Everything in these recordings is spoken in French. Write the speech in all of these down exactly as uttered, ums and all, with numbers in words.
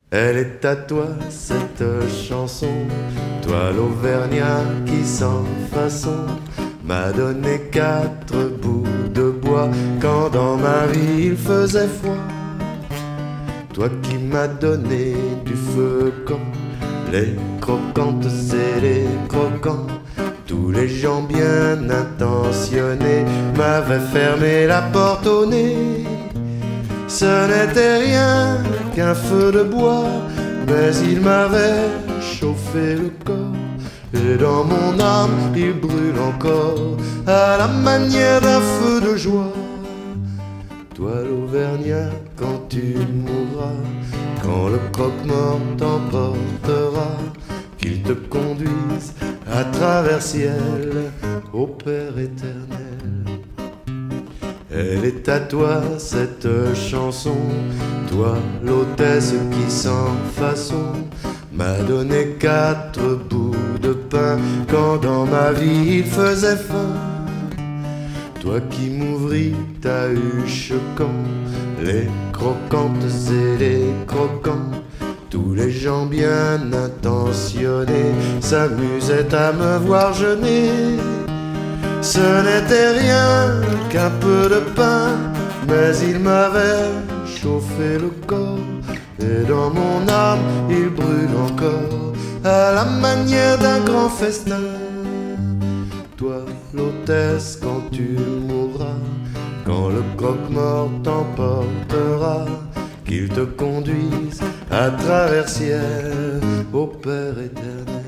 Elle est à toi cette chanson, toi l'Auvergnat qui sans façon m'a donné quatre bouts de bois quand dans ma vie il faisait froid. Toi qui m'as donné du feu quand les croquantes et les croquants, tous les gens bien intentionnés m'avaient fermé la porte au nez. Ce n'était rien qu'un feu de bois, mais il m'avait chauffé le corps. Et dans mon âme il brûle encore à la manière d'un feu de joie. Toi l'Auvergnat, quand tu mourras, quand le croque-mort t'emportera, qu'il te conduise à travers ciel au Père éternel. Elle est à toi cette chanson, toi l'hôtesse qui sans façon m'a donné quatre bouts de pain quand dans ma vie il faisait faim. Toi qui m'ouvris ta huche quand les croquantes et les croquants, tous les gens bien intentionnés s'amusaient à me voir jeûner. Ce n'était rien qu'un peu de pain, mais il m'avait chauffé le corps. Et dans mon âme il brûle encore à la manière d'un grand festin. Toi l'hôtesse, quand tu mourras, quand le croque-mort t'emportera, qu'il te conduise à travers ciel au Père éternel.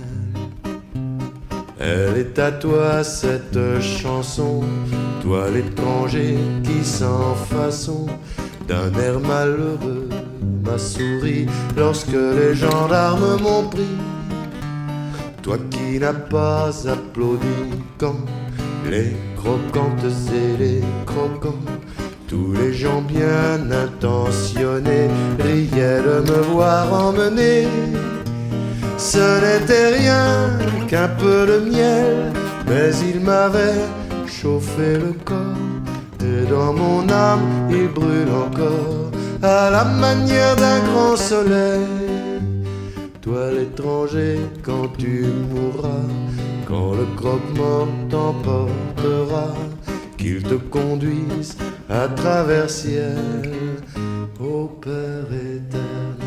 Elle est à toi cette chanson, toi l'étranger qui sans façon d'un air malheureux m'a souri lorsque les gendarmes m'ont pris. Toi qui n'as pas applaudi quand les croquantes et les croquants, tous les gens bien intentionnés riaient de me voir emmener. Ce n'était rien qu'un peu de miel, mais il m'avait chauffé le corps. Et dans mon âme il brûle encore à la manière d'un grand soleil. Toi l'étranger, quand tu mourras, quand le croque-mort t'emportera, qu'il te conduise à travers ciel au Père éternel.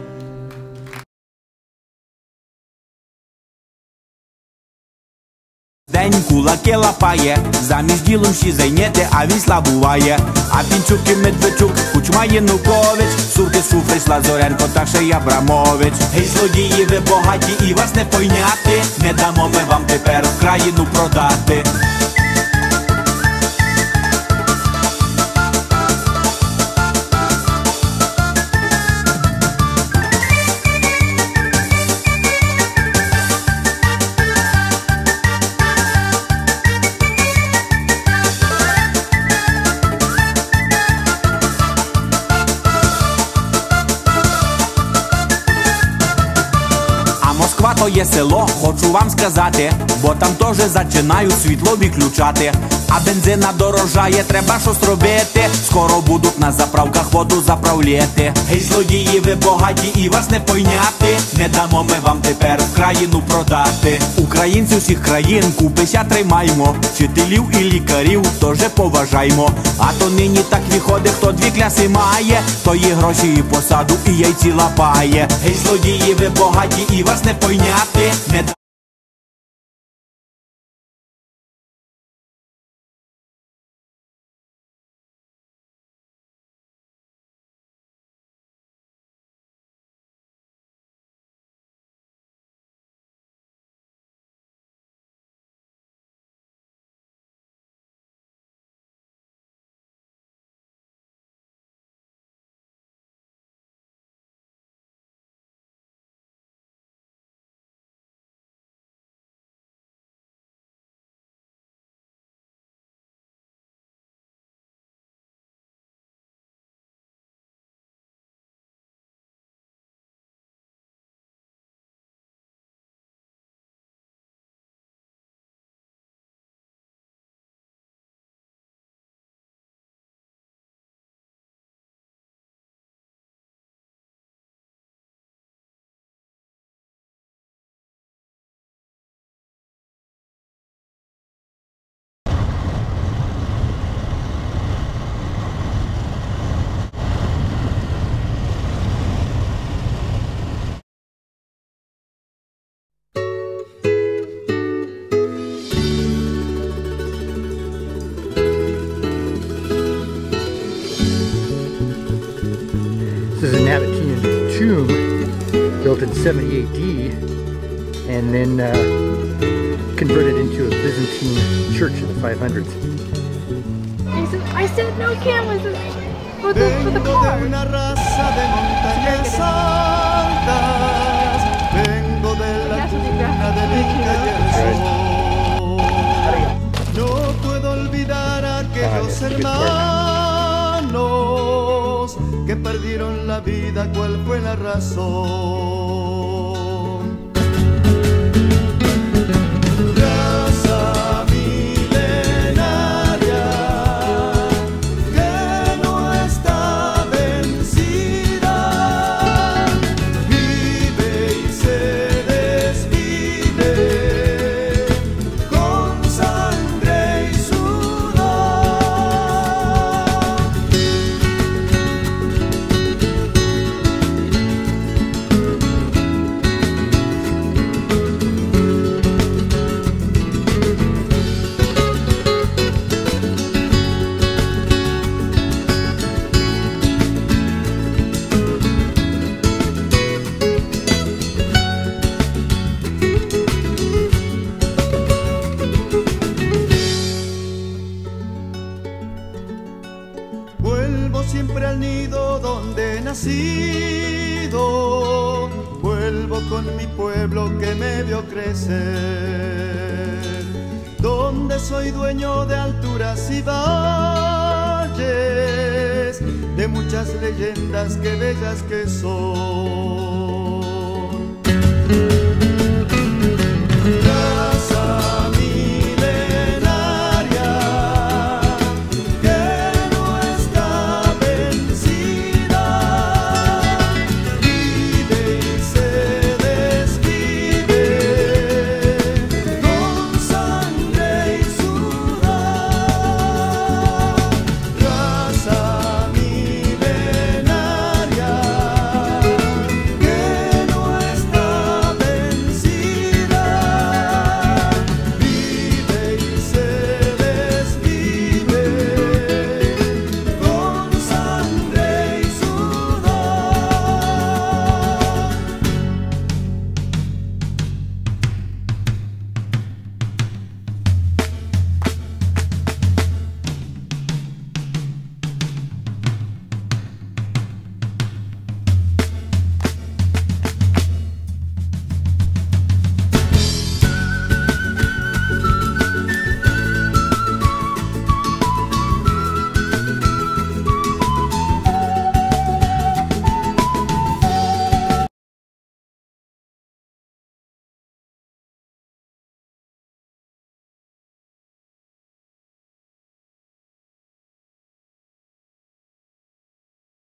День кулаки лапає, замість ділом ще зайняти, а він слабуває. А Пінчук і Медведчук, Кучма Янукович, Сурки, Шуфрич, Лазоренко та ще й Абрамович. Гей, злодії, ви богаті і вас не пойняти, не дамо ми вам тепер країну продати. Москва то є село, хочу вам сказати, бо там теж зачинають світло виключати. А бензина дорожає, треба щось робити, скоро будуть на заправках воду заправляти. Гей, злодії, ви богаті і вас не пойняти, не дамо ми вам тепер країну продати. Українці всіх країн купися тримаймо, вчителів і лікарів теж поважаймо. А то нині так виходить, хто дві кляси має, то є гроші і посаду, і яйці лапає. Гей, злодії, ви богаті і вас не пойняти, не built in seventy A D and then uh, converted into a Byzantine church in the five hundreds. I said no cameras for the, for the car. Vengo de una raza de montañas altas, vengo de la cuna del Inca y el sol. No puedo olvidar a aquellos hermanos que perdieron la vida, ¿cuál fue la razón? Siempre al nido donde he nacido, vuelvo con mi pueblo que me vio crecer, donde soy dueño de alturas y valles, de muchas leyendas que bellas que son.